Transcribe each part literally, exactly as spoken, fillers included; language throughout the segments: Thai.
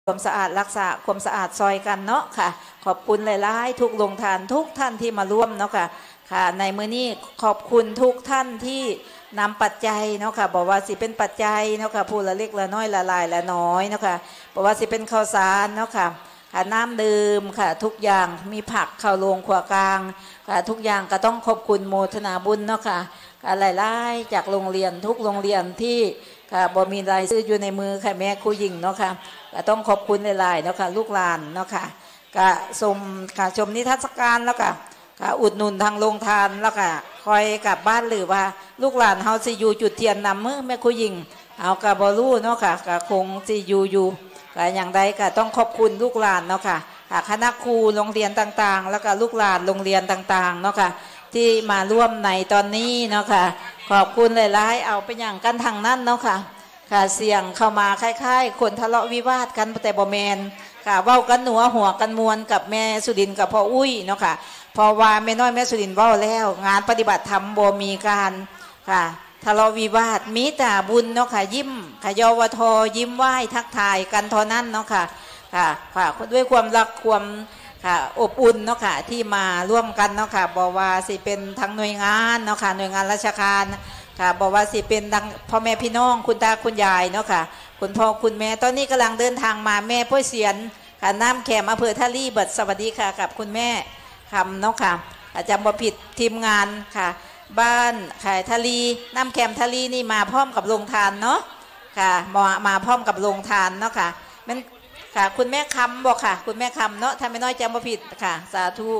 ความสะอาดรักษาความสะอาดซอยกันเนาะค่ะขอบคุณหลายๆทุกโรงทานทุกท่านที่มาร่วมเนาะค่ะค่ะในมื้อนี้ขอบคุณทุกท่านที่นำปัจจัยเนาะค่ะบอกว่าสิเป็นปัจจัยเนาะค่ะผู้ละเล็กละน้อยละลายละน้อยเนาะค่ะบอกว่าสิเป็นข้าวสารเนาะค่ะค่ะน้ำดื่มค่ะทุกอย่างมีผักข้าวโรงขวากลางค่ะทุกอย่างก็ต้องขอบคุณโมทนาบุญเนาะค่ะค่ะหลายๆจากโรงเรียนทุกโรงเรียนที่ค่ะบ่มีรายชื่ออยู่ในมือค่ะแม่ครูหญิงเนาะค่ะก็ต้องขอบคุณหลายๆเนาะค่ะลูกหลานเนาะค่ะก็ชมค่ะชมนิทรรศการแล้วก็ค่ะอุดหนุนทางโรงทานแล้วก็คอยกลับบ้านหรือว่าลูกหลานเฮาสิอยู่จุดเทียนนำมือแม่ครูหญิงเอากะบ่รู้เนาะค่ะก็คงสิอยู่อยู่ก็อย่างใดก็ต้องขอบคุณลูกหลานเนาะค่ะคณะครูโรงเรียนต่างๆแล้วก็ลูกหลานโรงเรียนต่างๆเนาะค่ะที่มาร่วมในตอนนี้เนาะค่ะขอบคุณหลายๆเอาไปอย่างกันทางนั้นเนาะค่ะค่ะเสียงเข้ามาคล้ายๆคนทะเลาะวิวาทกันแต่บ่แมนค่ะเว้ากันหนัวหัวกันมวลกับแม่สุดินกับพ่ออุ้ยเนาะค่ะพอว่าแม่น้อยแม่สุดินเว้าแล้วงานปฏิบัติธรรมบ่มีการค่ะทะเลาะวิวาทมีแต่บุญเนาะค่ะยิ้มขยยวทยิ้มไหว้ทักทายกันเท่านั้นเนาะค่ะค่ะค่ะด้วยความรักความค่ะอบอุ่นเนาะค่ะที่มาร่วมกันเนาะค่ะบอกว่าสิเป็นทั้งหน่วยงานเนาะค่ะหน่วยงานราชการค่ะบอกว่าสิเป็นดังพ่อแม่พี่น้องคุณตาคุณยายเนาะค่ะคุณพ่อคุณแม่ตอนนี้กำลังเดินทางมาแม่พ่อเสียนค่ะน้ำแขมอำเภอท่าลี่เบิดสวัสดีค่ะกับคุณแม่คำเนาะค่ะอาจารย์บ่ผิดทีมงานค่ะบ้านค่ะท่าลี่น้ำแขมท่าลี่นี่มาพร้อมกับโรงทานเนาะค่ะมามาพร้อมกับโรงทานเนาะค่ะมันค่ะคุณแม่คำบอกค่ะคุณแม่คำเนาะถ้าไม่น้อยจำบ่ผิดค่ะสาธุ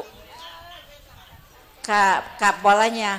ค่ะกับบอลเนี่ย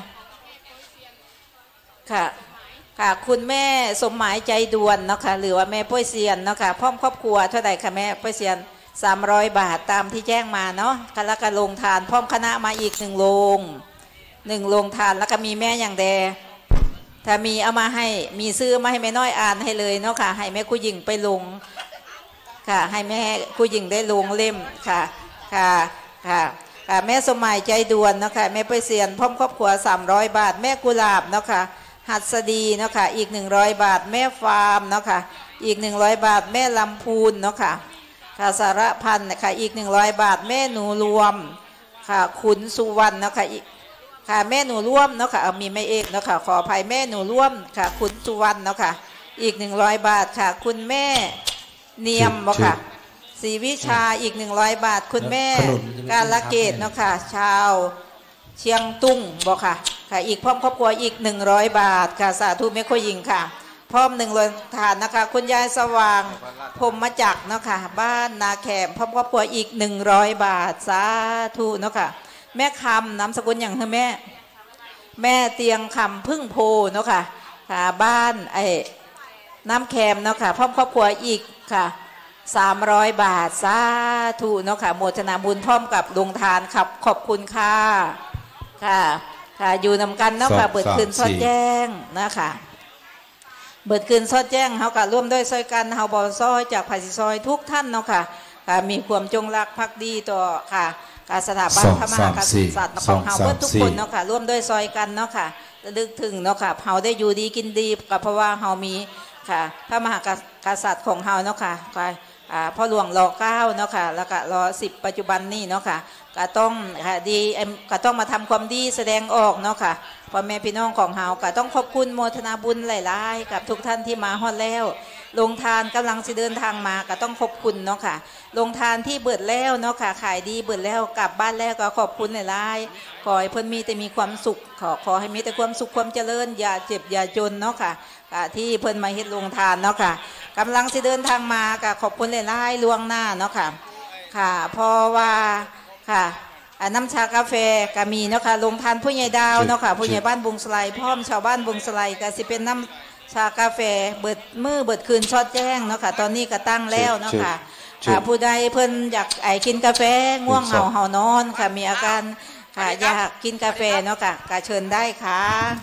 ค่ะค่ะคุณแม่สมหมายใจด่วนเนาะค่ะหรือว่าแม่ป้วยเซียนเนาะค่ะพร้อมครอบครัวเท่าไหร่ค่ะแม่ป้วยเซียนสามร้อยบาทตามที่แจ้งมาเนาะค่ะแล้วก็โรงทานพร้อมคณะมาอีกหนึ่งโรงหนึ่งโรงทานแล้วก็มีแม่อย่างแดถ้ามีเอามาให้มีซื้อมาให้แม่น้อยอ่านให้เลยเนาะค่ะให้แม่ครูหญิงไปลงค่ะให้แม่ครูหญิงได้ลงเล่มค่ะค่ะค่ะค่ะแม่สมหมายใจด่วนเนาะค่ะแม่ป้วยเซียนพร้อมครอบครัวสามร้อยบาทแม่กุหลาบเนาะค่ะหัสดีเนาะค่ะอีกหนึ่งร้อยบาทแม่ฟาร์มเนาะค่ะอีกหนึ่งร้อยบาทแม่ลำพูนเนาะค่ะค่ะสารพันธ์ค่ะอีกหนึ่งร้อยบาทแม่หนูรวมค่ะขุนสุวรรณเนาะค่ะค่ะแม่หนูร่วมเนาะค่ะมีแม่เอกเนาะค่ะขออภัยแม่หนูร่วมค่ะขุนสุวรรณเนาะค่ะอีกหนึ่งร้อยบาทค่ะคุณแม่เนียมบ่ค่ะศรีวิชาอีกหนึ่งร้อยบาทคุณแม่กาลเกตเนาะค่ะชาวเชียงตุ้งบ่ค่ะค่ะอีกพร้อมครอบครัวอีกหนึ่งร้อยบาทค่ะสาธุแม่ครูหญิงค่ะพร้อมหนึ่งโรงทานนะคะคุณยายสว่างพรหมจักรเนาะค่ะบ้านนาแขมพร้อมครอบครัวอีกหนึ่งร้อยบาทสาธุเนาะค่ะแม่คำนามสกุลอย่างคือแม่แม่เตียงคำพึ่งโพเนาะค่ะค่ะบ้านไอ้น้ำแคมเนาะค่ะพร้อมครอบครัวอีกค่ะสามร้อยบาทสาธุเนาะค่ะโมทนาบุญพร้อมกับโรงทานขับขอบคุณค่ะค่ะค่ะอยู่นำกันเนาะค่ะเบิดคืนซอดแจ้งนะคะเบิดคืนซอดแจ้งเขาก็ร่วมด้วยซอยกันเฮาบอซอยจากภาษีซอยทุกท่านเนาะค่ะค่ะมีความจงรักภักดีต่อค่ะการสถาบันพระมหากษัตริย์ของเฮาเพื่อทุกคนเนาะค่ะร่วมด้วยซอยกันเนาะค่ะระลึกถึงเนาะค่ะเฮาได้อยู่ดีกินดีกับเพราะว่าเฮามีค่ะพระมหากษัตริย์ของเฮาเนาะค่ะพ่อหลวงรอเก้าเนาะค่ะแล้วก็รอสิบปัจจุบันนี่เนาะค่ะก็ต้องค่ะดีก็ต้องมาทำความดีแสดงออกเนาะค่ะพ่อแม่พี่น้องของเฮาก็ต้องขอบคุณโมทนาบุญหลายๆกับทุกท่านที่มาฮอดแล้วโรงทานกำลังจะเดินทางมาก็ต้องขอบคุณเนาะค่ะโรงทานที่เบิดแล้วเนาะค่ะขายดีเบิดแล้วกลับบ้านแล้วก็ขอบคุณหลายๆขอให้เพิ่นมีแต่มีความสุขขอขอให้มีแต่ความสุขความเจริญอย่าเจ็บอย่าจนเนาะค่ะที่เพิ่นมาเฮ็ดโรงทานเนาะค่ะกำลังจะเดินทางมาก็ขอบคุณหลายๆล่วงหน้าเนาะค่ะค่ะเพราะว่าค่ะน้ำชากาแฟก็มีเนาะค่ะโรงทานผู้ใหญ่ดาวเนาะค่ะผู้ใหญ่บ้านบุงสไลพร้อมชาวบ้านบุงสไลก็สิเป็นน้ำชากาแฟเบิดมือเบิดคืนชอดแจ้งเนาะค่ะตอนนี้ก็ตั้งแล้วเนาะค่ะผู้ใดเพิ่นอยากไอกินกาแฟง่วงเหงาเห่านอนค่ะมีอาการค่ะอยากกินกาแฟเนาะค่ะก็เชิญได้ค่ะ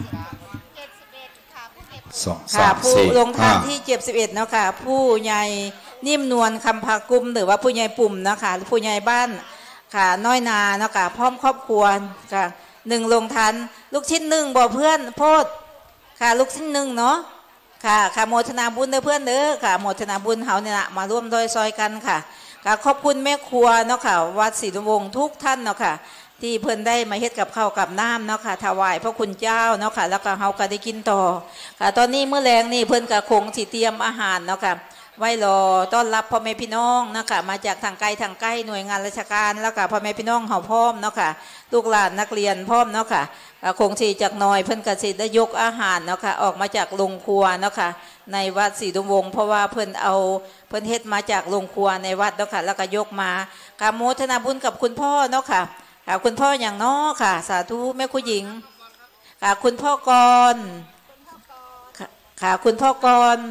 ค่ะผู้ลงทานที่เจ็บสิบเอ็ดเนาะค่ะผู้ใหญ่นิ่มนวลคำพากุมหรือว่าผู้ใหญ่ปุ่มเนาะค่ะผู้ใหญ่บ้านค่ะน้อยนาเนาะค่ะพร้อมครอบครัวค่ะหนึ่งลงทานลูกชิ้นหนึ่งบ่เพื่อนโพดค่ะลูกชิ้นหนึ่งเนาะค่ะค่ะโมทนาบุญเด้อเพื่อนเด้อค่ะโมทนาบุญเฮาเนี่ยนะมาร่วมโดยซอยกันค่ะค่ะขอบคุณแม่ครัวเนาะค่ะวัดศรีนวงศ์ทุกท่านเนาะค่ะที่เพิ่นได้มาเฮ็ดกับข้าวกับน้ำเนาะค่ะถวายพระคุณเจ้าเนาะค่ะแล้วก็เฮาก็ได้กินต่อค่ะตอนนี้เมื่อแรงนี่เพิ่นก็คงสิเตรียมอาหารเนาะค่ะไว้รอต้อนรับพ่อแม่พี่น้องนะคะมาจากทางไกลทางใกล้หน่วยงานราชการแล้วก็พ่อแม่พี่น้องเฮาพร้อมเนาะค่ะลูกหลานนักเรียนพร้อมเนาะค่ะคงสิจากหน่อยเพิ่นก็สิได้ยกอาหารเนาะค่ะออกมาจากโรงครัวเนาะค่ะในวัดศรีดวงศ์เพราะว่าเพิ่นเอาเพิ่นเฮ็ดมาจากโรงครัวในวัดเนาะค่ะแล้วก็ยกมาค่ะโมทนาบุญกับคุณพ่อเนาะค่ะค่ะคุณพ่ออย่างเนาะค่ะสาธุแม่ครูหญิงค่ะคุณพ่อกรค่ะคุณพ่อกร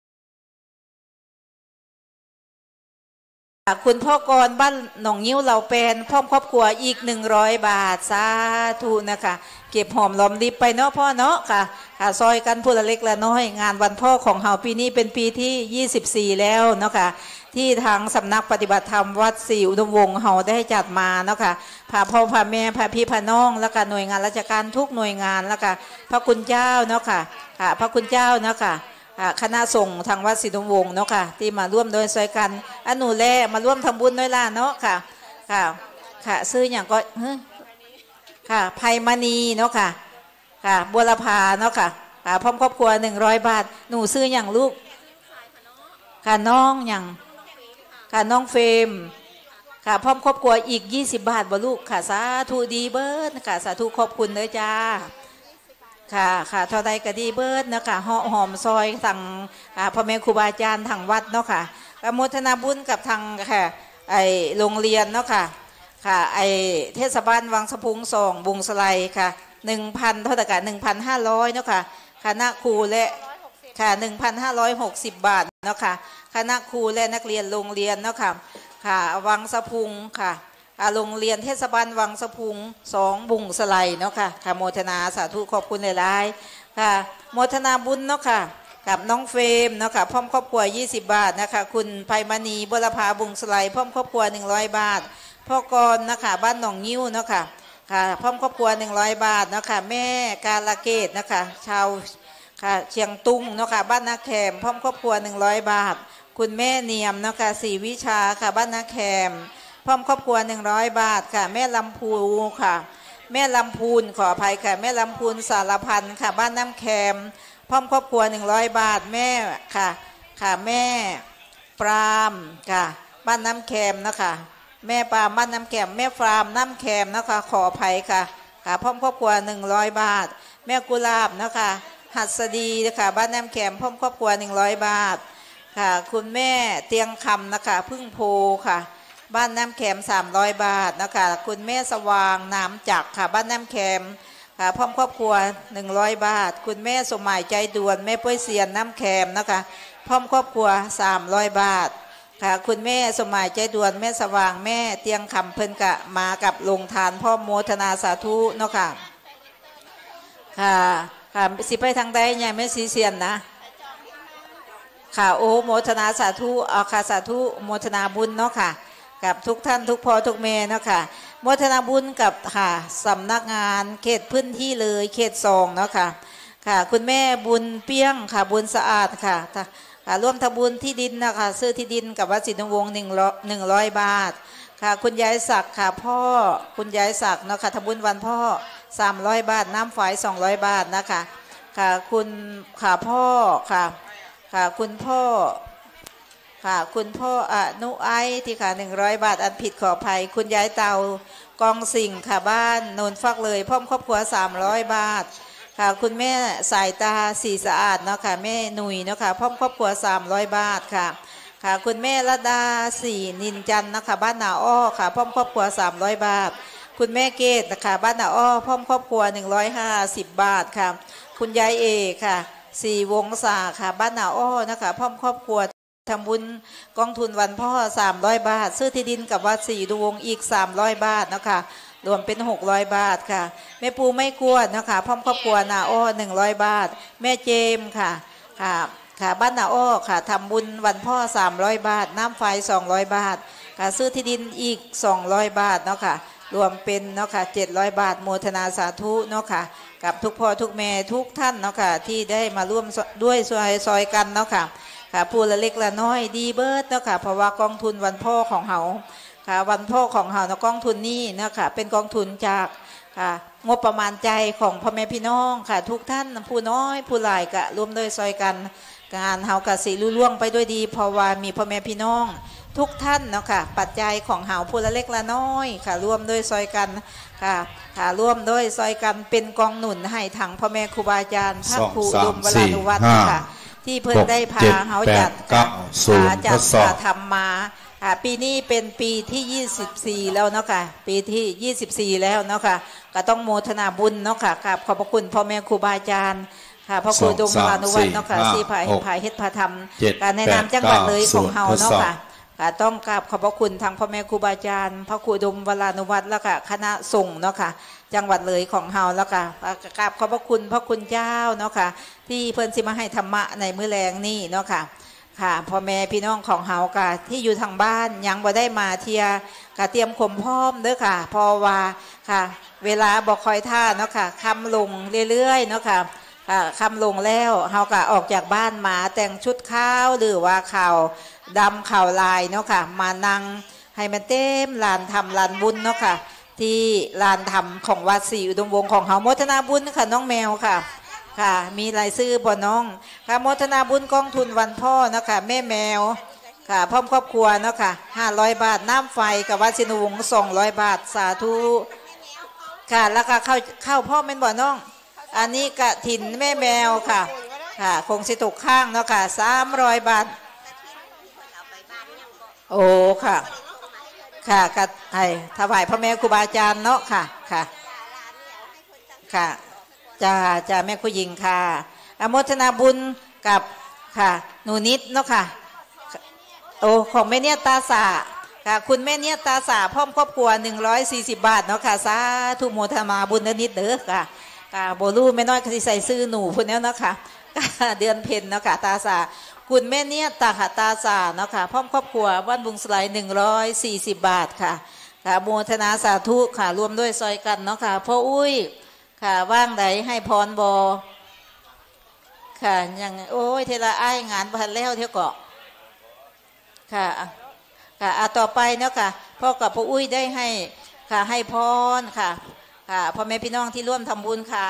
คุณพ่อกรบ้านหนองยิ้วเราเป็นพร้อมครอบครัวอีกหนึ่งร้อยบาทสาธุนะคะเก็บหอมรอมริบไปเนาะพ่อเนาะค่ะค่ะซอยกันผู้ละเล็กละน้อยงานวันพ่อของเฮาปีนี้เป็นปีที่ยี่สิบสี่แล้วเนาะค่ะที่ทางสำนักปฏิบัติธรรมวัดศรีอุดมวงศ์เฮาได้จัดมาเนาะค่ะพาพ่อพาแม่พาพี่พาน้องแล้วก็หน่วยงานราชการทุกหน่วยงานแล้วก็พระคุณเจ้าเนาะค่ะค่ะพระคุณเจ้าเนาะค่ะคณะสงฆ์ทางวัดศรีดวงศ์เนาะค่ะที่มาร่วมโดยซอยกันอนุแลมาร่วมทำบุญด้วยล่ะเนาะค่ะค่ะค่ะซื้ออย่างก็ค่ะไพมณีเนาะค่ะค่ะบัวลพาเนาะค่ะค่ะพร้อมครอบครัวหนึ่งร้อยบาทหนูซื้ออย่างลูกค่ะน้องอย่างค่ะน้องเฟมค่ะพร้อมครอบครัวอีกยี่สิบบาทบ่ลูกค่ะสาธุดีเบิร์ดค่ะสาธุขอบคุณเลยจ้าค่ะค่ะเท่าใดก็ดีเบิร์ดเนาะค่ะหอหอมซอยทางพ่อแม่ครูบาอาจารย์ทางวัดเนาะค่ะอนุโมทนาบุญกับทางค่ะไอโรงเรียนเนาะค่ะค่ะไอเทศบาลวังสะพุงสองบุงสไลค่ะหนึ่งพันเท่าไหร่กันหนึ่งพันห้าร้อยเนาะค่ะคณะครูและค่ะหนึ่งพันห้าร้อยหกสิบบาทเนาะค่ะคณะครูและนักเรียนโรงเรียนเนาะค่ะค่ะวังสะพุงค่ะโรงเรียนเทศบาลวังสะพุงสองบุงสไลเนาะค่ะค่ะโมทนาสาธุขอบคุณหลายๆค่ะโมทนาบุญเนาะค่ะกับน้องเฟรมเนาะค่ะพร้อมครอบครัวยี่สิบบาทนะคะคุณไพมณีบุรพาบุงสไลพร้อมครอบครัวหนึ่งร้อยบาทพ่อกรนะคะบ้านหนองยิ้วเนาะค่ะค่ะพร้อมครอบครัวหนึ่งร้อยบาทเนาะค่ะแม่กาลเกตนะคะชาวค่ะเชียงตุงเนาะค่ะบ้านนาแคมพร้อมครอบครัวหนึ่งร้อยบาทคุณแม่เนียมเนาะค่ะศรีวิชาค่ะบ้านนาแคมพร้อมครอบครัวหนึ่งร้อยบาทค่ะแม่ลำพูค่ะแม่ลำพูนขออภัยค่ะแม่ลำพูนสารพันค่ะบ้านน้ำแคมพร้อมครอบครัวหนึ่งร้อยบาทแม่ค่ะค่ะแม่ปรามค่ะบ้านน้ำแคมนะคะแม่ปรามบ้านน้ำแคมแม่ปรามน้ำแคมนะคะขออภัยค่ะค่ะพร้อมครอบครัวหนึ่งร้อยบาทแม่กุหลาบนะคะหัสดีนะคะบ้านน้ำแคมพร้อมครอบครัวหนึ่งร้อยบาทค่ะคุณแม่เตียงคำนะคะพึ่งโพค่ะบ้านน้ำแคมสามร้อยบาทนะคะคุณแม่สว่างน้ำจักค่ะบ้านน้ำแคมค่ะพร้อมครอบครัวหนึ่งร้อยบาทคุณแม่สมัยใจด่วนแม่ป้วยเซียนน้ำแคมนะคะพร้อมครอบครัวสามร้อยบาทค่ะคุณแม่สมัยใจด่วนแม่สว่างแม่เตียงคำเพิ่นกะมากับลงทานพ่อโมทนาสาธุเนาะค่ะค่ะค่ะสิไปทางใดยังไม่สีเซียนนะค่ะโอโมทนาสาธุอาคาสาธุโมทนาบุญเนาะค่ะกับทุกท่านทุกพ่อทุกแม่เนาะค่ะโมทนาบุญกับค่ะสำนักงานเขตพื้นที่เลยเขตสองเนาะค่ะค่ะคุณแม่บุญเปี้ยงค่ะบุญสะอาดค่ะค่ะร่วมทำบุญที่ดินนะคะซื้อที่ดินกับวัดศรีนวงศ์หนึ่งร้อยหนึ่งร้อยบาทค่ะคุณยายศักดิ์ค่ะพ่อคุณยายศักดิ์เนาะค่ะทำบุญวันพ่อสามร้อยบาทน้ำฝายสองร้อยบาทนะคะค่ะคุณค่ะพ่อค่ะค่ะคุณพ่อค่ะคุณพ่ออนุไอที่ค่ะหนึ่งร้อยบาทอันผิดขออภัยคุณยายเตากองสิ่งค่ะบ้านโนนฟักเลยพร้อมครอบครัวสามร้อยบาทค่ะคุณแม่สายตาสีสะอาดเนาะค่ะแม่หนุ่ยเนาะค่ะพร้อมครอบครัวสามร้อยบาทค่ะค่ะคุณแม่ระดาสีนินจันนะคะบ้านนาอ้อค่ะพร้อมครอบครัวสามร้อยบาทคุณแม่เกตนะคะบ้านนาอ้อพร้อมครอบครัวหนึ่งร้อยห้าสิบบาทค่ะคุณยายเอค่ะสี่วงศาค่ะบ้านนาอ้อนะคะพร้อมครอบครัวทำบุญกองทุนวันพ่อสามร้อยบาทซื้อที่ดินกับวัดศรีดวงอีกสามร้อยบาทนะคะรวมเป็นหกร้อยบาทค่ะแม่ปูไม่กลัวนะคะพร้อมครอบครัวนาอ้อหนึ่งร้อยบาทแม่เจมค่ะค่ะค่ะบ้านนาอ้อค่ะทำบุญวันพ่อสามร้อยบาทน้ำไฟสองร้อยบาทค่ะซื้อที่ดินอีกสองร้อยบาทเนาะค่ะรวมเป็นเนาะค่ะเจ็ดร้อยบาทโมทนาสาธุเนาะค่ะกับทุกพ่อทุกแม่ทุกท่านเนาะค่ะที่ได้มาร่วมด้วยซอยซอยกันเนาะค่ะค่ะผู้ละเล็กละน้อยดีเบิร์ดเนาะค่ะเพราะว่ากองทุนวันพ่อของเฮาค่ะวันพ่อของเฮาเนาะกองทุนนี้เนาะค่ะเป็นกองทุนจากค่ะงบประมาณใจของพ่อแม่พี่น้องค่ะทุกท่านผู้น้อยผู้หลายก็ร่วมด้วยซอยกันงานเฮากะสิลุล่วงไปด้วยดีเพราะว่ามีพ่อแม่พี่น้องทุกท่านเนาะค่ะปัจจัยของเฮาผู้ละเล็กละน้อยค่ะร่วมด้วยซอยกันค่ะค่ะร่วมด้วยซอยกันเป็นกองหนุนให้ทางพ่อแม่ครูบาอาจารย์พระครูอุดมวรานุวัฒน์ค่ะที่เพิ่นได้พาเฮาจัดจัดทำมาปีนี้เป็นปีที่ยี่สิบสี่แล้วเนาะค่ะปีที่ยี่สิบสี่แล้วเนาะค่ะก็ต้องโมทนาบุญเนาะค่ะขอบพระคุณพ่อแม่ครูบาอาจารย์ค่ะพระครูอุดมวรานุวัฒน์เนาะค่ะสีผายผายเฮ็ดพาธรรมการในนามจังหวัดเลยของเฮาเนาะค่ะต้องกราบขอบพระคุณทางพ่อแม่ครูบาอาจารย์พระครูอุดมวรานุวัฒน์แล้วก็คณะสงฆ์เนาะค่ะจังหวัดเลยของเฮาแล้วก็กราบขอบพระคุณพระคุณเจ้าเนาะค่ะที่เพิ่นสิมาให้ธรรมะในมื้อแลงนี่เนาะค่ะค่ะพ่อแม่พี่น้องของเฮากะที่อยู่ทางบ้านยังบ่ได้มาเทียกะเตรียมข่มพร้อมเด้อค่ะเพราะว่าค่ะเวลาบอกคอยท่าเนาะค่ะค่ำลงเรื่อยๆเนาะค่ะค่ะค่ำลงแล้วเฮากะออกจากบ้านมาแต่งชุดขาวหรือว่าขาวดำขาวลายเนาะค่ะมานั่งให้มันเต็มลานธรรมลานบุญเนาะค่ะที่ลานธรรมของวัดศรีอุดมวงศ์ของเฮาโมทนาบุญค่ะน้องแมวค่ะค่ะมีรายชื่อบ่น้องค่ะโมทนาบุญกองทุนวันพ่อนะคะแม่แมวค่ะพร้อมครอบครัวเนาะค่ะห้าร้อยบาทน้ำไฟกับวัดศรีอุดมวงศ์สองร้อยบาทสาธุค่ะแล้วก็เข้าเข้าพ่อแม่บ่น้องอันนี้กะถิ่นแม่แมวค่ะค่ะคงสิตกข้างเนาะค่ะสามร้อยบาทโอ้ค่ะค่ะก็ให้ถวายพระแม่ครูบาอาจารย์เนาะค่ะค่ะค่ะจ้าจ้าแม่ผู้หญิงค่ะอโมทนาบุญกับค่ะหนูนิดเนาะค่ะโอ้ของแม่เนี่ยตาสาค่ะคุณแม่เนี่ยตาสาพร้อมครอบครัวหนึ่งร้อยสี่สิบบาทเนาะค่ะสาธุโมทนาบุญนิดเด้อค่ะค่ะโบลูแม่น้อยที่ใส่ซื้อหนูพุ่นแล้วเนาะค่ะเดือนเพ็ญเนาะค่ะตาสาคุณแม่เนี่ยตาค่ะตาสาเนาะค่ะพร้อมครอบครัวบ้านบุงสไลหนึ่งร้อยสี่สิบบาทค่ะค่ะโมทนาสาธุค่ะรวมด้วยซอยกันเนาะค่ะพ่ออุ้ยค่ะว่างใดให้พรบอค่ะยังโอ้ยเทละอ้ายงานพันแล้วเท่าเกาะค่ะค่ะอ่ะต่อไปเนาะค่ะพ่อกับพ่ออุ้ยได้ให้ค่ะให้พรค่ะค่ะพ่อแม่พี่น้องที่ร่วมทำบุญค่ะ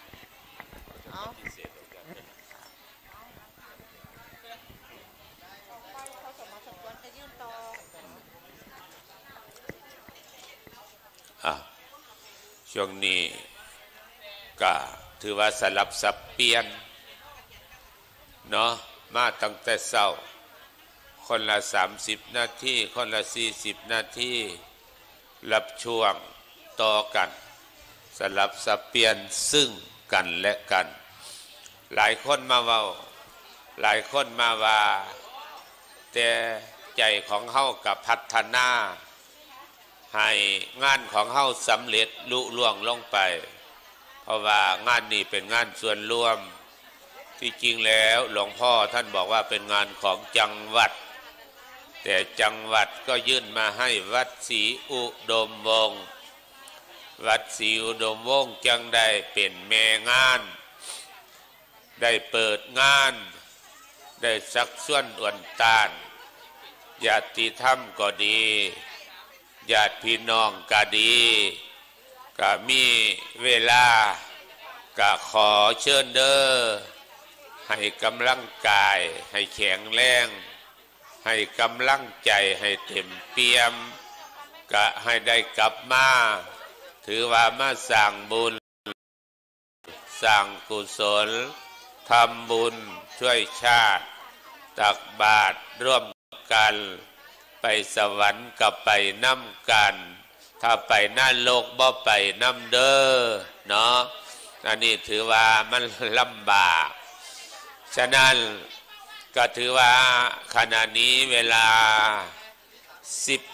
อ่ะช่วงนี้ก็ถือว่าสลับสับเปลี่ยนเนาะมาตั้งแต่เช้าคนละสามสิบนาทีคนละสี่สิบนาทีรับช่วงต่อกันสลับสับเปลี่ยนซึ่งกันและกันหลายคนมาเว้าหลายคนมาว่าแต่ใจของเฮากับพัฒนาให้งานของเฮาสำเร็จลุล่วงลงไปเพราะว่างานนี้เป็นงานส่วนรวมที่จริงแล้วหลวงพ่อท่านบอกว่าเป็นงานของจังหวัดแต่จังหวัดก็ยื่นมาให้วัดศรีอุดมวงศ์วัดศรีอุดมวงศ์จังได้เป็นแม่งานได้เปิดงานได้สักส่วนอวนตานญาติธรรมก็ดีญาติพี่น้องก็ดีก็มีเวลาก็ขอเชิญเด้อให้กำลังกายให้แข็งแรงให้กำลังใจให้เต็มเปี่ยมก็ให้ได้กลับมาถือว่ามาสร้างบุญสร้างกุศลทำบุญช่วยชาติตักบาตรร่วมกันไปสวรรค์กับไปน้ำกันถ้าไปหน้าโลกบ่ไปน้ำเด้อเนาะอันนี้ถือว่ามันลำบากฉะนั้นก็ถือว่าขณะนี้เวลาสิบ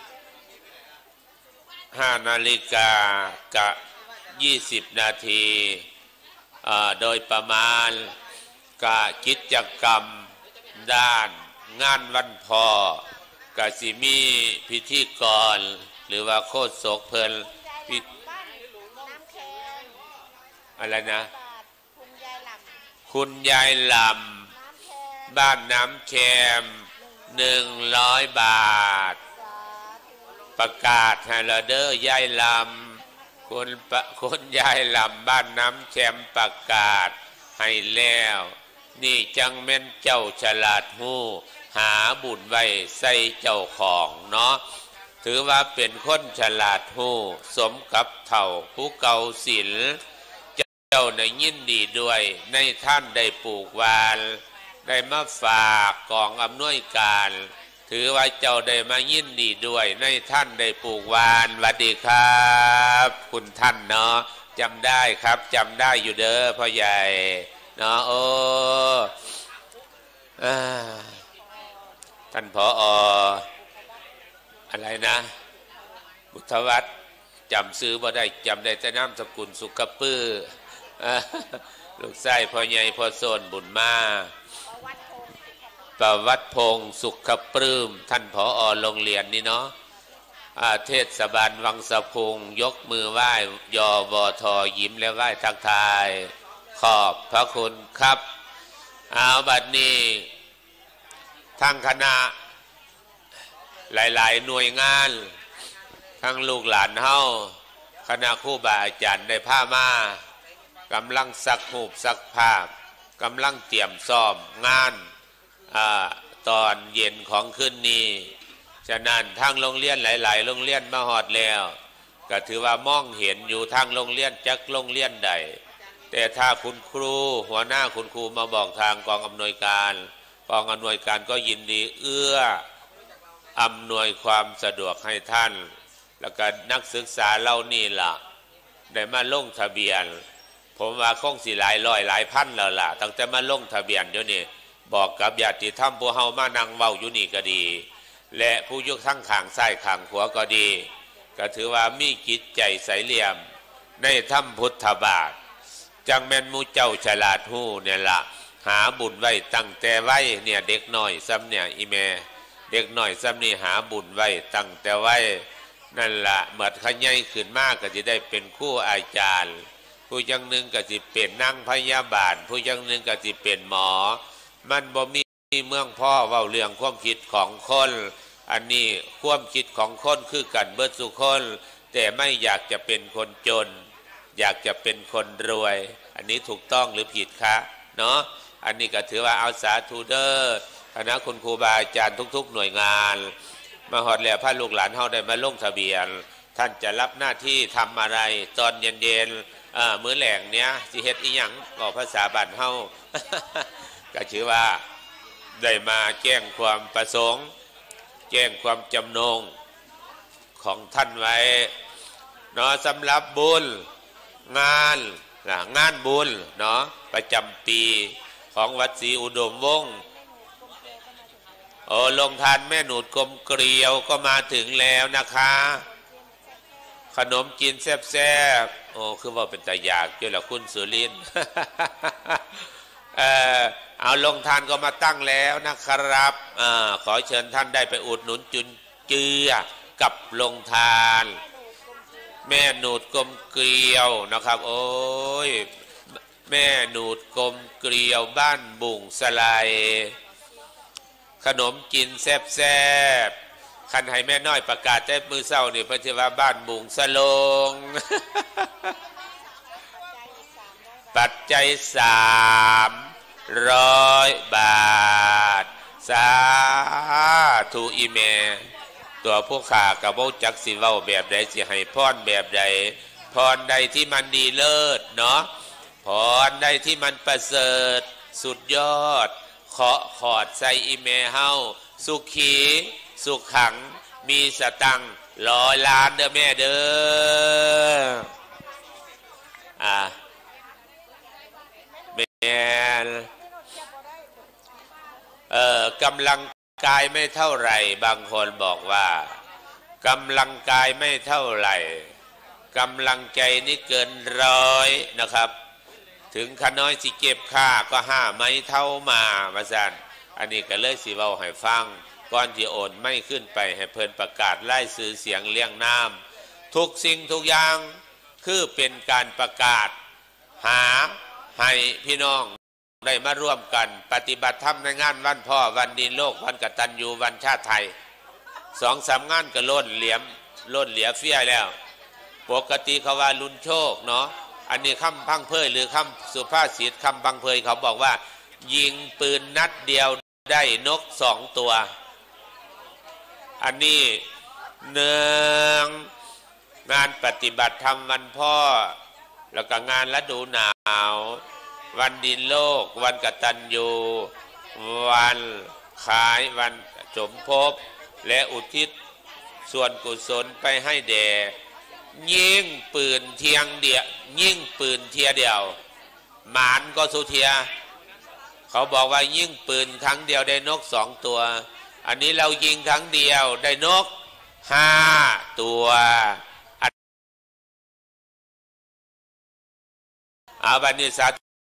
ห้านาฬิกากับยี่สิบนาทีโดยประมาณกับกิจกรรมด้านงานวันพ่อกสิมีพิธีกรหรือว่าโคศกเพิ่นพี่อะไรนะคุณยายลำบ้านน้ำแชมหนึ่งร้อยบาทประกาศให้เราเด้อยายลำคุณคุณยายลำบ้านน้ำแชมประกาศให้แล้วนี่จังแม่นเจ้าฉลาดหู้หาบุญไว้ใส่เจ้าของเนาะถือว่าเป็นคนฉลาดหู้สมกับเถ่าผู้เก่าศิลเจ้าในยินดีด้วยในท่านได้ปลูกวานได้มาฝากกองอำนวยการถือว่าเจ้าได้มายินดีด้วยในท่านได้ปลูกวานสวัสดีครับคุณท่านเนาะจำได้ครับจำได้อยู่เด้อพ่อใหญ่เนาะโอ้ท่านผอ.อะไรนะบุตรวัฒน์จำซื้อบ่ได้จำได้แต่นามสกุลสุขปื้อลูกไส้พ่อใหญ่พ่อโซนบุญมาประวัติพงศ์สุขปลื้มท่านผอ.โรงเรียนนี่เนาะเทศบาลวังสะพุงยกมือไหว้ยอบอทอยิ้มและไหว้ทักทายขอบพระคุณครับเอาบัดนี้ทางคณะหลายๆหน่วยงานทั้งลูกหลานเฮาคณะครูบาอาจารย์ได้ผ้ามากำลังซักหูบซักผ้ากำลังเตรียมซ้อมงานตอนเย็นของคืนนี้ฉะนั้นทางโรงเรียนหลายๆโรงเรียนมาฮอดแล้วก็ถือว่ามองเห็นอยู่ทางโรงเรียนจักโรงเรียนใดแต่ถ้าคุณครูหัวหน้าคุณครูมาบอกทางกองอำนวยการกองอำนวยการก็ยินดีเอื้ออำนวยความสะดวกให้ท่านแล้วก็นักศึกษาเล่านี่ล่ะได้มาลงทะเบียนผมว่าคงสิหลายร้อยหลายพันแล้วล่ะตั้งแต่มาลงทะเบียนเดี๋ยวนี้บอกกับญาติธรรมผู้เฮามานั่งเว้าอยู่นี่ก็ดีและผู้ยกทั้งข้างซ้ายข้างขวาก็ดีก็ถือว่ามีจิตใจใสเหลี่ยมในธรรมพุทธบาทจังแม่นมูเจ้าฉลาดหู้เนี่ยละหาบุญไว้ตั้งแต่ไว้เนี่ยเด็กน้อยซ้ำเนี่ยอีแม่เด็กน้อยซ้ำนี่หาบุญไว้ตั้งแต่ไว้นั่นละเมื่อขยัยขึ้นมากก็จะได้เป็นครูอาจารย์ผู้ยังหนึ่งก็จะเป็นนั่งพยาบาลผู้ยังหนึ่งก็จะเป็นหมอมันบ่มีเมืองพ่อเว้าเรื่องความคิดของคนอันนี้ความคิดของคนคือกันเบิดสุคนแต่ไม่อยากจะเป็นคนจนอยากจะเป็นคนรวยอันนี้ถูกต้องหรือผิดคะเนาะอันนี้ก็ถือว่าเอาสาธุเดอร์คณะคุณครูบาอาจารย์ทุกๆหน่วยงานมาฮอดแล้วพาลูกหลานเฮาได้มาลงทะเบียนท่านจะรับหน้าที่ทำอะไรตอนเย็นๆมื้อแหลงเนี้ยสิเฮ็ดอีหยังบอกภาษาบ้านเฮา ก็ถือว่าได้มาแจ้งความประสงค์แจ้งความจำนงของท่านไว้เนาะสำหรับบุญงานงานบุญเนาะประจำปีของวัดศรีอุดมวงศ์โอ้ลงทานแม่หนูดกลมเกลียวก็มาถึงแล้วนะคะขนมกินแซ่บๆโอ้คือว่าเป็นตาอยากเจ้าละคุณสุรินทร์ เออเอาลงทานก็มาตั้งแล้วนะครับอ่าขอเชิญท่านได้ไปอุดหนุนจุนเจือกับลงทานแม่หนูดกลมเกลียวนะครับโอ้ยแม่หนูดกลมเกลียวบ้านบุ่งสลายขนมกินแซ่บๆคันให้แม่น้อยประกาศแต่มือเศร้านี่เพื่อที่ว่าบ้านบุ่งสลง ปัจจัยสามร้อยบาทสาธุอีเมตัวผู้ขากับโบจักสิเว้าแบบใดสิให้พรแบบใดพรใดที่มันดีเลิศเนาะพรใดที่มันประเสริฐสุดยอดขอขอดใส่อีเมเฮาสุขีสุขขังมีสตังร้อยล้านเด้อแม่เด้ออ่ะแม่เอ่อกำลังกายไม่เท่าไหร่บางคนบอกว่ากำลังกายไม่เท่าไหร่กำลังใจนี่เกินร้อยนะครับถึงข้าน้อยสิเก็บค่าก็ห้าไม้เท่ามาว่าซั่นอันนี้ก็เลยสิเว้าให้ฟังก่อนที่โอนไม่ขึ้นไปให้เพิ่นประกาศไล่ซื้อเสียงเลี้ยงน้ำทุกสิ่งทุกอย่างคือเป็นการประกาศหาให้พี่น้องได้มาร่วมกันปฏิบัติธรรมในงานวันพ่อวันดินโลกวันกตัญญูวันชาติไทยสองสามงานก็ล้นเหลี่ยมล้นเหลียเฟี้ยแล้วปกติเขาว่าลุนโชคเนาะอันนี้คำพังเพยหรือคำสุภาษิตคำพังเพยเขาบอกว่ายิงปืนนัดเดียวได้นกสองตัวอันนี้เนืองงานปฏิบัติธรรมวันพ่อแล้วก็งานฤดูหนาววันดินโลกวันกตัญญูวันขายวันสมภพและอุทิศส่วนกุศลไปให้แด่ยิงปืนเทียงเดียวยิงปืนเทียเดียวหมานก็สุเทียเขาบอกว่ายิงปืนครั้งเดียวได้นกสองตัวอันนี้เรายิงครั้งเดียวได้นกห้าตัวอาบันิสัต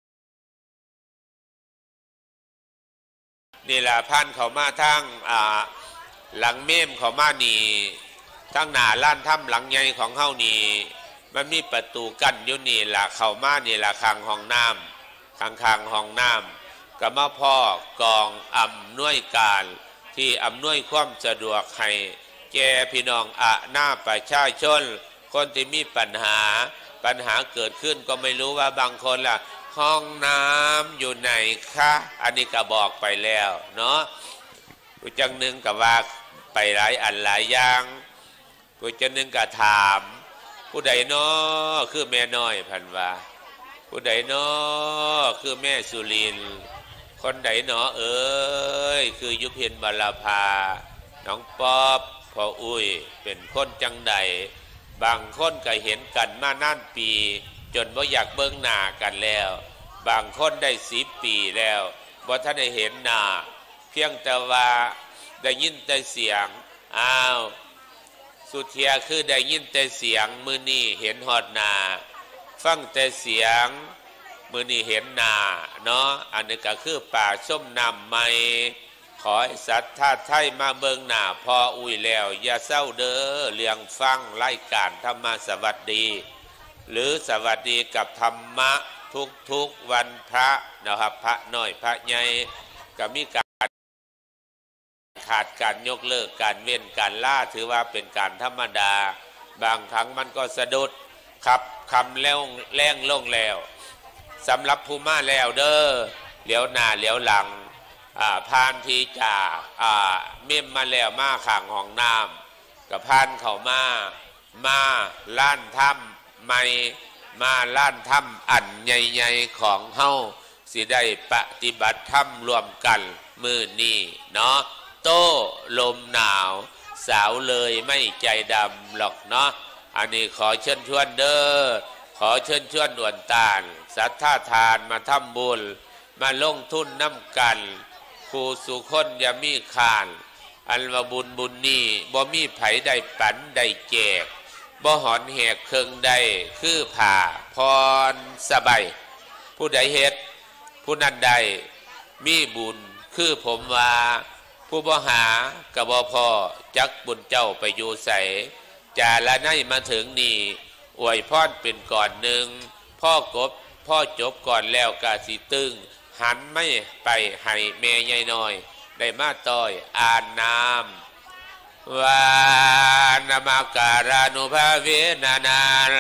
นี่แหละพันเขามาทั้งหลังเมมเขามานี่ทั้งหน้าล้านถ้ำหลังใหญ่ของเฮานี่มันมีประตูกั้นอยู่นี่ล่ะเข้ามานี่ล่ะข้างห้องน้ำข้างข้างห้องน้ำก็มาพ่อกองอำนวยการที่อำนวยความสะดวกให้แก่พี่น้องอะหน้าประชาชนคนที่มีปัญหาปัญหาเกิดขึ้นก็ไม่รู้ว่าบางคนล่ะห้องน้ำอยู่ไหนคะอันนี้ก็บอกไปแล้วเนาะผู้จังหนึ่งก็ว่าไปหลายอันหลายอย่างผู้จังหนึ่งก็ถามผู้ใดเนาะคือแม่น้อยพันว่าผู้ใดเนาะคือแม่สุรินทร์คนใดเนาะเอ้ยคือยุพินบรรพาน้องป๊อบพ่ออุ้ยเป็นคนจังใดบางคนก็เห็นกันมานั่นปีจนบ่อยากเบิ่งหน้ากันแล้วบางคนได้สิบปีแล้วบ่ท่านได้เห็นหน้าเพียงแต่ว่าได้ยินแต่เสียงอ้าวสุเทียคือได้ยินแต่เสียงมื้อนี้เห็นฮอดหน้าฟังแต่เสียงมื้อนี้เห็นหน้าเนาะอันนี้ก็คือป่าส้มน้ำใหม่ขอให้สัตว์ท่าไทยมาเบิ่งหน้าพออุ้ยแล้วอย่าเศร้าเด้อเลี้ยงฟังรายการธรรมสวัสดีหรือสวัสดีกับธรรมะทุกๆวันพระนะครับพระน้อยพระใหญ่ก็มีการขาดการยกเลิกการเว้นการล่าถือว่าเป็นการธรรมดาบางครั้งมันก็สะดุดขับคำแล้วแรงลงแล้วสำหรับผู้มาแล้วเด้อเหลียวหน้าเหลียวหลังพานที่จ่าเม่มมาแล้วมาข้างห้องน้ำกับพานเขามามาล้านถ้ำไม่มาล้านถ้ำอันใหญ่ๆของเฮาสิได้ปฏิบัติธรรมรวมกันมื้อนี้เนาะโต้ลมหนาวสาวเลยไม่ใจดำหรอกเนาะอันนี้ขอเชิญชวนเด้อขอเชิญชวนด่วนตาลศรัทธาทานมาทำบุญมาลงทุนน้ำกันครูสุคนอย่ามีขานอันว่าบุญบุญนี้บ่มีไผได้ปันได้แจกบ่หอนแหกเคิงได้คือผ่าพรสบายผู้ใดเฮ็ดผู้นั้นใดมีบุญคือผมว่าผู้บ่หากะบ่พอจักบุญเจ้าไปอยู่ใสจาละไนมาถึงนี่อวยพรเป็นก่อนหนึ่งพ่อกบพ่อจบก่อนแล้วกาสิตึงหันไม่ไปให้แม่ใหญ่น้อยได้มาต่อยอ่านน้ำวานมาการานุภาเวนานา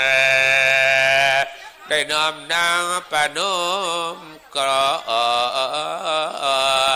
ได้น้อมนางปนมกรอ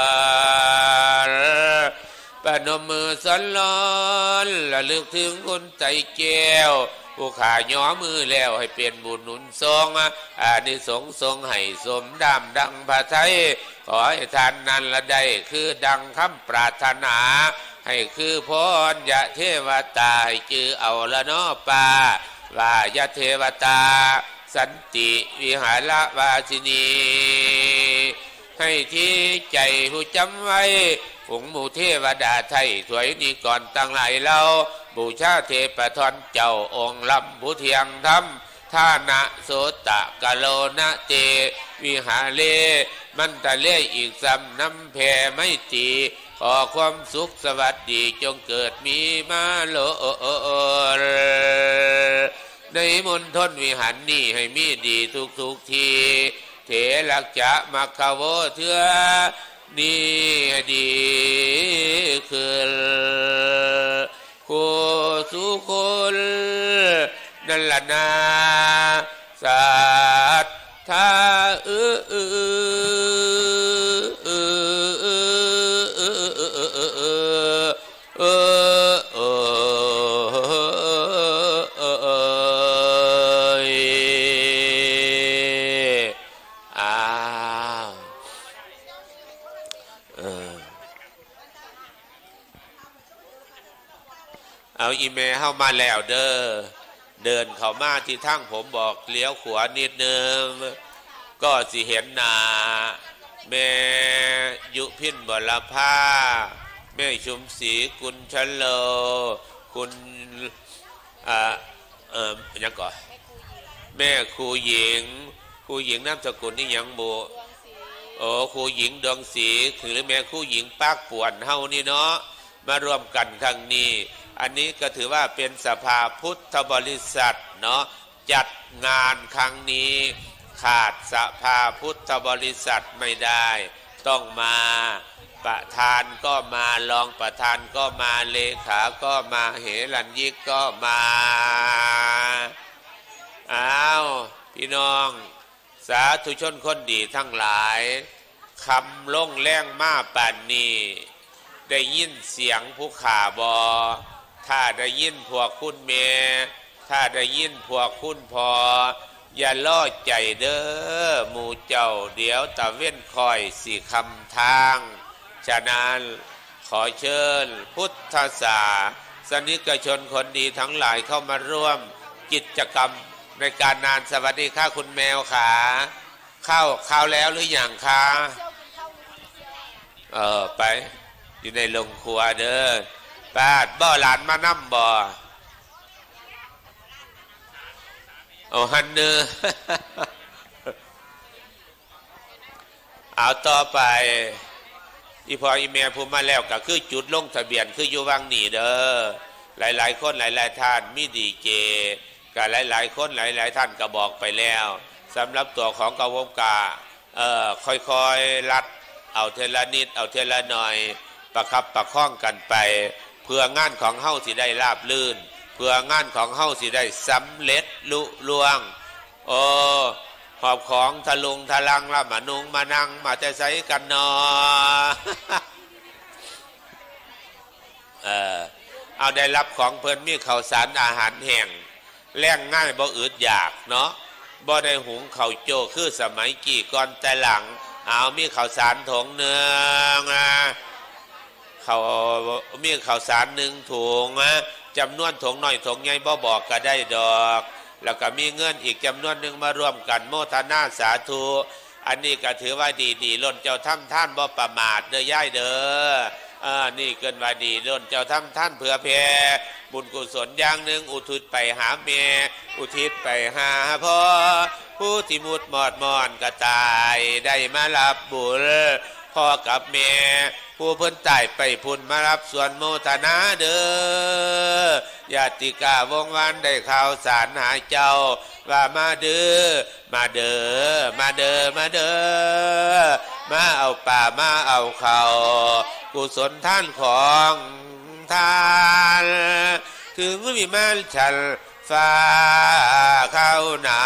ปนมมือสันลอนระลึกถึงคนใจแก้วผู้ขาย้อมือแล้วให้เปลี่ยนบุญหนุนทรงอานิสงส์ทรงให้สมดำดังพระไทยขอให้ท่านนั้นละได้คือดังคำปรารถนาให้คือพรยะเทวตาให้จือเอาละเนาะป่าวายะเทวตาสันติวิหารวาสินีให้ที่ใจผู้จำไว้ผงหมู่เทวดาไทยถวยนี้ก่อนตั้งหลายเล่าบูชาเทพทนเจ้าองค์ลำผู้เทียงธรรมท่านะโสตะกะโลนะเตวิหาเลมันตะเล่อีกซ้ำน้ำแผ่ไม่ตีขอความสุขสวัสดีจงเกิดมีมาโลในมณฑลวิหารนี้ให้มีดีทุกทุกทีเถรักจะมัคคะโวเถือนี่ดีขึ้นคู่สุคนนั่นละนาสัทธาเออเออเออเออเออเออเออเอเอาอีเมลเข้ามาแล้วเด้อเดินเข้ามาที่ทั้งผมบอกเลี้ยวขวานิดนึงก็สิเห็นหน้าแม่ยุพินบรพาแม่ชุมศรีกุลชโลคุณอ่าเอ่อยังก่อนแม่ครูหญิงครูหญิงนามสกุลนี่ยังโบโอ้ครูหญิงดวงศรีหรือแม่ครูหญิงปากป่วนเฮานี่เนาะมารวมกันครั้งนี้อันนี้ก็ถือว่าเป็นสภาพุทธบริษัทเนาะจัดงานครั้งนี้ขาดสภาพุทธบริษัทไม่ได้ต้องมาประธานก็มารองประธานก็มาเลขาก็มาเหรัญยิกก็มาอ้าวพี่น้องสาธุชนคนดีทั้งหลายคำล่งแรงมาป่านนี้ได้ยินเสียงผู้ข่าบอถ้าได้ยินพวกคุณเมถ้าได้ยินพวกคุณพออย่าล่อใจเด้อหมู่เจ้าเดี๋ยวตะเว้นคอยสี่คำทางฉะนั้นขอเชิญพุทธศาสนิกชนคนดีทั้งหลายเข้ามาร่วมกิจกรรมในการนานสวัสดีค่ะคุณแมวขาเข้าเข้าแล้วหรืออย่างคะเออไปอยู่ในโรงครัวเด้อป้าบ่อหลานมานั่มบ่อเอาหันเนื้อ เอาต่อไปอีพออีเมียพูดมาแล้วก็คือจุดลงทะเบียนคืออยู่วังนี่เด้อหลายๆคนหลายๆท่านมีดีเจกับหลายๆคนหลายๆท่านก็บอกไปแล้วสำหรับตัวของกวงกาเอ่อค่อยๆรัดเอาเทละนิดเอาเทละหน่อยประคับประคองกันไปเพื่องานของเฮาสิได้ราบลื่นเพื่องานของเฮาสิได้สำเร็จลุล่วงโอ้หอบของทะลุงทะลังละมานุงมานั่งมาแต่ใส่กันนอเออเอาได้รับของเพิ่นมีข้าวสารอาหารแห้งแล้งง่ายบ่อึดอยากเนาะบ่ได้หุงข้าวโจ้คือสมัยกี่ก่อนแต่หลังเอามีข้าวสารถุงหนึ่งเขามีข้าวสารหนึ่งถุงจำนวนถุงหน่อยถุงใหญ่บ่บอกก็ได้ดอกแล้วก็มีเงินอีกจำนวนหนึ่งมาร่วมกันโมทนาสาธุอันนี้ก็ถือว่าดีดีล้นเจ้าทำท่านบ่ประมาทเด้อย่ายเด้ออ่านี่เกินว่าดีล้นเจ้าทำท่านเผื่อแผ่บุญกุศลอย่างหนึ่งอุทิศไปหาเมอุทิศไปหาพ่อผู้ที่มุดหมอดมอนก็ตายได้มารับบุญพ่อกับแม่ผู้เพิ่นตายไปพุ่นมารับส่วนโมทนาเด้อญาติกาวงวันได้ข่าวสารหาเจ้าว่ามาเด้อมาเด้อมาเด้อมาเด้อมาเอาป่ามาเอาเขากุศลท่านของทานถึงวิมานฉันฟ้าเข้านา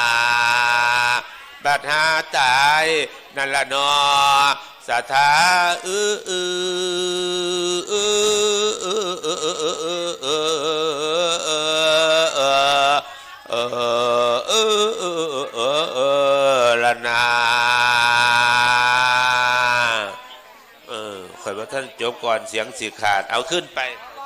บัดหาตายนั่นละนอสถาเออเออเออเออเออเออเออเออเออเออเออเออเออเออเออละนาเออข่อยว่าท่านจบก่อนเสียงสิขาดเอาขึ้นไป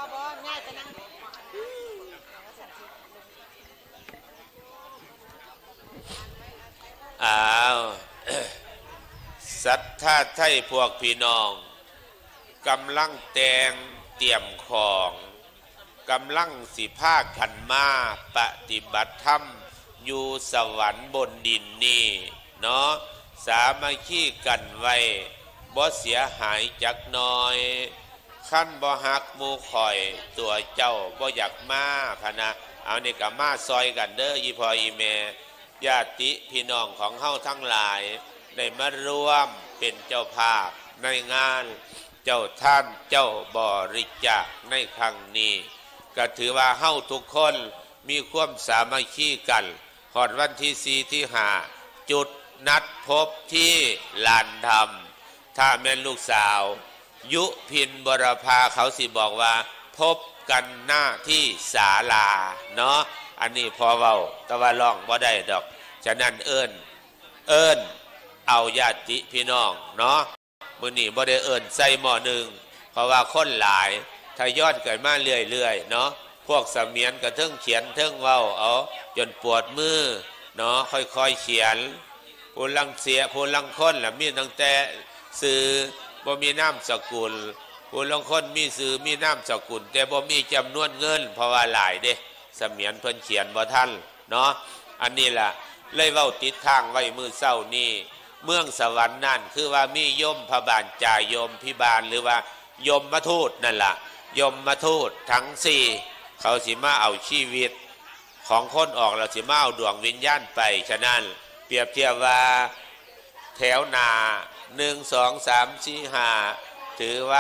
อ้าวศรัทธาไทยพวกพี่น้องกำลังแต่งเตรียมของกำลังสิพากันมาปฏิบัติธรรมอยู่สวรรค์บนดินนี่เนาะสามัคคีกันไว้บ่เสียหายจักน้อยขั้นบ่หักมูข่อยตัวเจ้าบ่อยากมาพะนะเอานี่กับมาซอยกันเด้ออีพออีเมญาติพี่น้องของเฮาทั้งหลายได้มาร่วมเป็นเจ้าภาพในงานเจ้าท่านเจ้าบริจาคในครั้งนี้ก็ถือว่าเฮาทุกคนมีความสามัคคีกันหอดวันที่สี่ที่ห้าจุดนัดพบที่ลานธรรมถ้าแม่นลูกสาวยุพินบรพาเขาสิบอกว่าพบกันหน้าที่ศาลาเนาะอันนี้พอเว้าแต่ว่าร้องบ่ได้ดอกฉะนั้นเอิ้นเอิ้นเอาญาติพี่น้องเนาะมื้อนี้บ่ได้เอิ้นใส่หม้อหนึ่งเพราะว่าคนหลายทยอยกันมาเรื่อยๆเนาะพวกเสมียนก็เทิงเขียนเทิงเว้าเอาจนปวดมือเนาะค่อยๆเขียนผู้ลังเสียผู้ลังคนล่ะมีตั้งแต่สื่อบ่มีนามสกุลผู้ลังคนมีสื่อมีนามสกุลแต่บ่มีจำนวนเงินเพราะว่าหลายเด้เสมียนเพิ่นเขียนบ่ทันเนาะอันนี้ล่ะเลยเว้าติดทางไว้มื้อเช้านี้เมืองสวรรค์นั่นคือว่ามียมพบาลจ่ายยมพิบาลหรือว่ายมมาทูตนั่นล่ะยมมาทูตทั้งสี่เขาสิมาเอาชีวิตของคนออกแล้วสิมาเอาดวงวิญญาณไปฉะนั้นเปรียบเทียบว่าแถวหน้าหนึ่งสองสามสี่ห้าถือว่า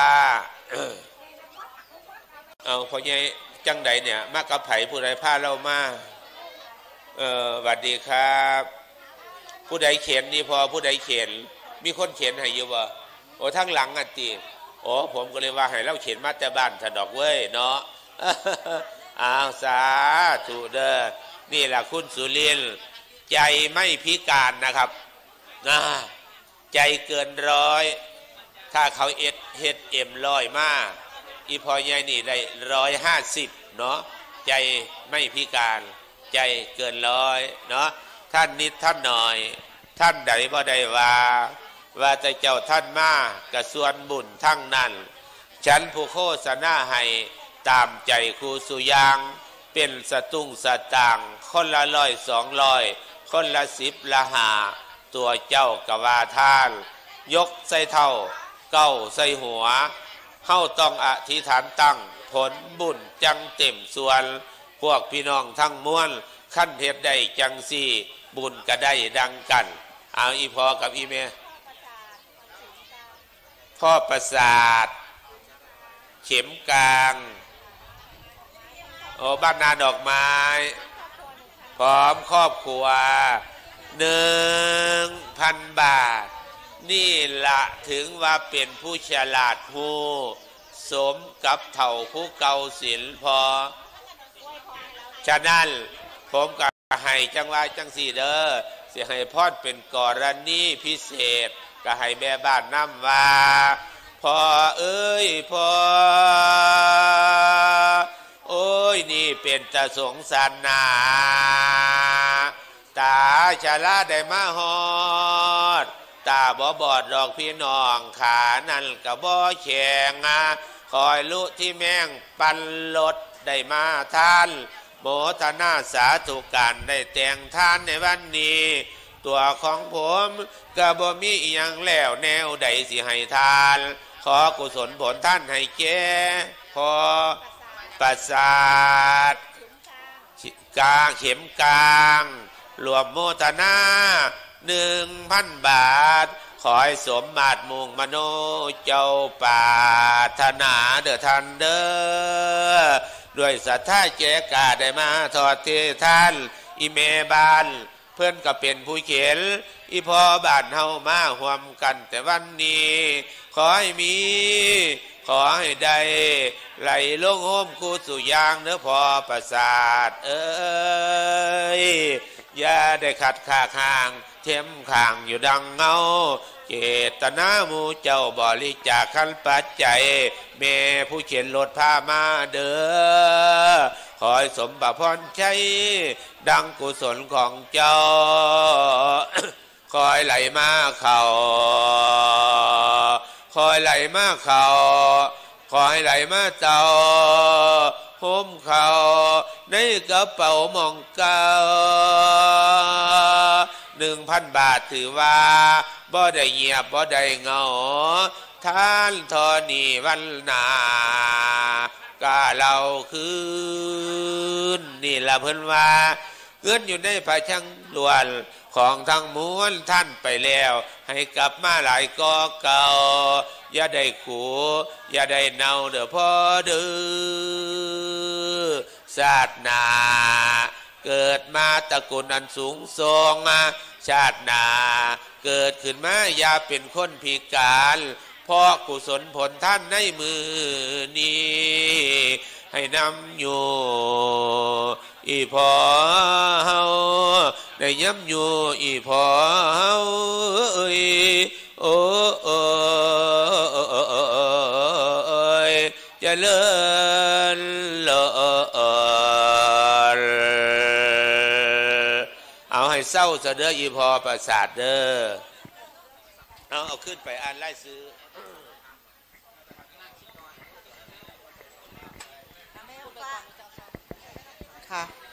เอาพ่อใหญ่จังใดเนี่ยมากับไผผู้ใดพาเรามาเออสวัสดีครับผู้ใดเขียนนี่พอผู้ใดเขียนมีคนเขียนให้อยู่บ่โอ้ทั้งหลังอ่ะติโอ้ผมก็เลยว่าให้เราเขียนมาแต่บ้านถดอกเว้ยเนาะ อ้าวสาธุเด้อนี่แหละคุณสุรินทร์ใจไม่พิการนะครับนะใจเกินร้อยถ้าเขาเอ็ดเฮ็ดเอ็มร้อยมาอีพอใหญ่นี่ได้ร้อยห้าสิบเนาะใจไม่พิการใจเกินร้อยเนาะท่านนิดท่านหน่อยท่านใดบ่ได้ว่าว่าแต่เจ้าท่านมากระส่วนบุญทั้งนั้นฉันผู้โฆษณาให้ตามใจครูสุยางเป็นสตุ้งสตางคนละร้อยสองร้อยคนละสิบละหาตัวเจ้ากวาท่านยกใส่เท่าเก้าใส่หัวเข้าต้องอธิษฐานตั้งผลบุญจังเต็มส่วนพวกพี่น้องทั้งมวลขั้นเทศได้จังสี่บุญก็ได้ดังกันเอาอีพอกับอีเมพ่อประสาทเข็มกลางโอ้บ้านนาดอกไม้พร้อมครอบครัวหนึ่งพันบาทนี่ละถึงว่าเป็นผู้ฉลาดผู้สมกับเถ่าผู้เก่าศิลพอฉะนั้นผมก็ให้จังว่าจังสี่เด้อสิให้พอดเป็นกรณีพิเศษก็ให้แม่บ้านน้ำว่าพ่อเอ้ยพ่อโอ้ยนี่เป็นตาสงสารนาตาชะลาได้มาฮอดตาบ่บอดดอกพี่น้องขานั่นก็บ่แข็งคอยลุที่แม่งปันรถได้มาท่านโมทนาสาธุการได้แต่งท่านในวันนี้ตัวของผมก็บ่มีอีหยังแล้วแนวใดสิให้ทานขอกุศลผลท่านให้แก่พอประสาทกลางเข็มกลางรวมโมทนาหนึ่งพันบาทขอให้สมมาตรมุ่งมโนเจ้าปาถนาเด้อท่านเด้อด้วยศรัทธาแก่กาได้มาทอดเทท่านอีเมบานเพื่อนก็เป็นผู้เขียนอีพอบ้านเฮามาห่วมกันแต่วันนี้ขอให้มีขอให้ได้ไหลลงโฮมคูสุยางเนื้อพอประสาทเอ้ยอย่าได้ขัดขาข้างเทียมข้างอยู่ดังเงาเจตนามูเจ้าบริจาคขันปัจจัยแม่ผู้เขียนรถพามาเด้อขอให้สมบัติพรชัยดังกุศลของเจ้า คอยไหลมาเข่าคอยไหลมาเข่าคอยไหลมาเจ้าห่มเข่าในกระเป๋ามองเก่าหนึ่งพันบาทถือว่าบ่ได้เงียบบ่ได้เงาท่านทอนีวันนากาเราคืนนนี่ละเพิ่นว่าเงินอยู่ในพระชังล้วนของทั้งมวลท่านไปแล้วให้กลับมาหลายก็เก่าอย่าได้ขู่อย่าได้เนาเด้อพ่อเด้อศาสนาเกิดมาตระกูลอันสูงส่งชาติหน้าเกิดขึ้นมาอย่าเป็นคนพิการเพราะกุศลผลท่านในมือนี้ให้นำอยู่อีพอเฮาได้ย้ำอยู่อีพอเฮาเอ้ยโอ้โอ้ยเจริญเลิศเอาให้เศร้าเสด็จอีพอประสาทเด้อเอาเอาขึ้นไปอ่านไล่ซื้อค่ะ